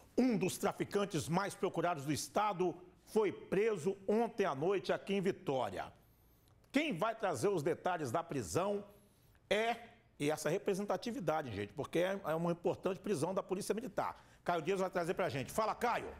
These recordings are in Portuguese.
Um dos traficantes mais procurados do estado foi preso ontem à noite aqui em Vitória. Quem vai trazer os detalhes da prisão e essa representatividade, gente, porque é uma importante prisão da Polícia Militar. Caio Dias vai trazer para a gente. Fala, Caio!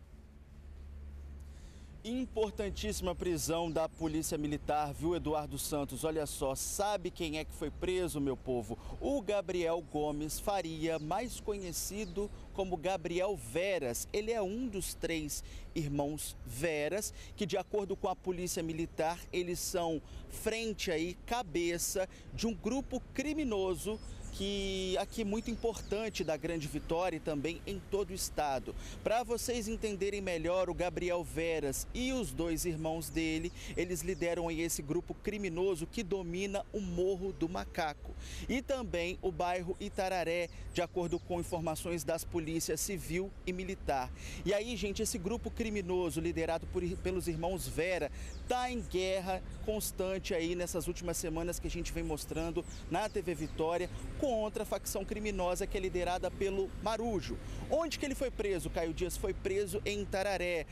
Importantíssima prisão da Polícia Militar, viu, Eduardo Santos? Olha só, sabe quem é que foi preso, meu povo? O Gabriel Gomes Faria, mais conhecido como Gabriel Veras. Ele é um dos 3 irmãos Veras, que de acordo com a Polícia Militar, eles são frente aí, cabeça de um grupo criminoso que aqui muito importante da Grande Vitória e também em todo o estado. Para vocês entenderem melhor, o Gabriel Veras e os 2 irmãos dele, eles lideram aí esse grupo criminoso que domina o Morro do Macaco e também o bairro Itararé, de acordo com informações das polícias civil e militar. E aí, gente, esse grupo criminoso liderado pelos irmãos Vera está em guerra constante aí nessas últimas semanas que a gente vem mostrando na TV Vitória contra a facção criminosa que é liderada pelo Marujo. Onde que ele foi preso? Caio Dias foi preso em Itararé,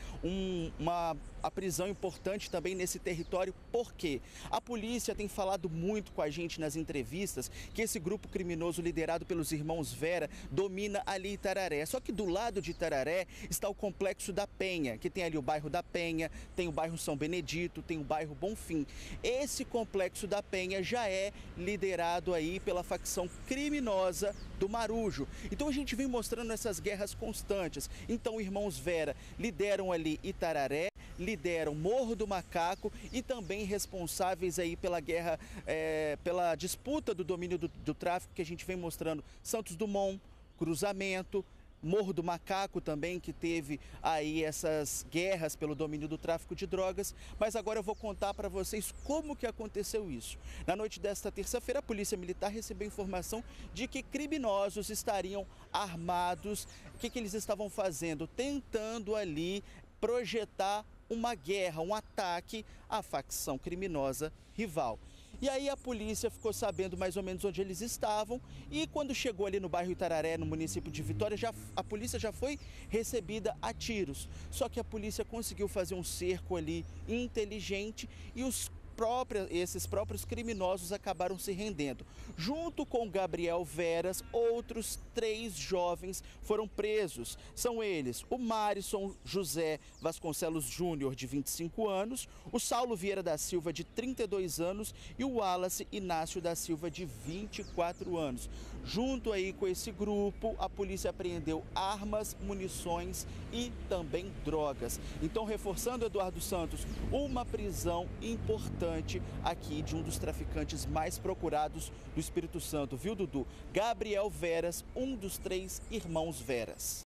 a prisão importante também nesse território. Por quê? A polícia tem falado muito com a gente nas entrevistas que esse grupo criminoso liderado pelos irmãos Vera domina ali Itararé. Só que do lado de Itararé está o Complexo da Penha, que tem ali o bairro da Penha, tem o bairro São Benedito, tem o bairro Bonfim. Esse Complexo da Penha já é liderado aí pela facção criminosa do Marujo. Então a gente vem mostrando essas guerras constantes. Então, irmãos Vera lideram ali Itararé, lideram Morro do Macaco e também responsáveis aí pela guerra, pela disputa do domínio do tráfico que a gente vem mostrando. Santos Dumont, Cruzamento, Morro do Macaco também, que teve aí essas guerras pelo domínio do tráfico de drogas. Mas agora eu vou contar para vocês como que aconteceu isso. Na noite desta terça-feira, a Polícia Militar recebeu informação de que criminosos estariam armados. O que eles estavam fazendo? Tentando ali projetar uma guerra, um ataque à facção criminosa rival. E aí a polícia ficou sabendo mais ou menos onde eles estavam e quando chegou ali no bairro Itararé, no município de Vitória, a polícia já foi recebida a tiros. Só que a polícia conseguiu fazer um cerco ali inteligente e esses próprios criminosos acabaram se rendendo. Junto com Gabriel Veras, outros 3 jovens foram presos. São eles o Marison José Vasconcelos Júnior, de 25 anos, o Saulo Vieira da Silva, de 32 anos e o Wallace Inácio da Silva, de 24 anos. Junto aí com esse grupo, a polícia apreendeu armas, munições e também drogas. Então, reforçando, Eduardo Santos, uma prisão importante aqui de um dos traficantes mais procurados do Espírito Santo, viu, Dudu? Gabriel Veras, um dos 3 irmãos Veras.